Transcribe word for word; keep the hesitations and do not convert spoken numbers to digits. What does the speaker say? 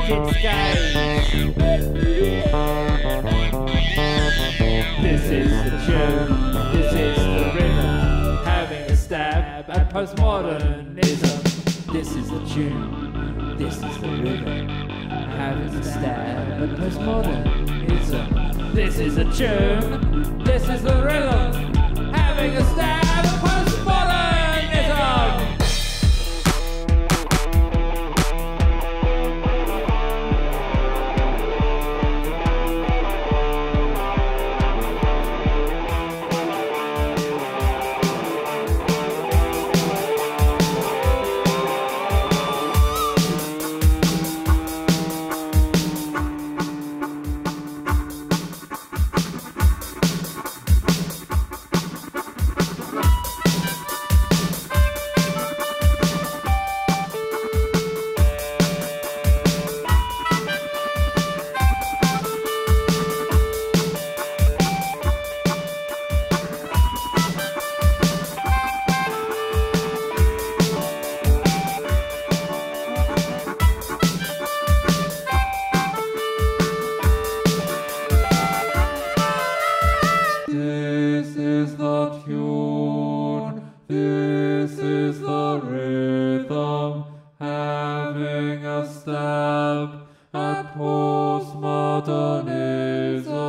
wicked scales. This is the tune, this is the rhythm, having a stab at postmodernism. This is the tune, this is the rhythm, having a stab at postmodernism. This is the tune, this is the rhythm, having a stab at postmodernism. This is the rhythm, having a stab at postmodernism.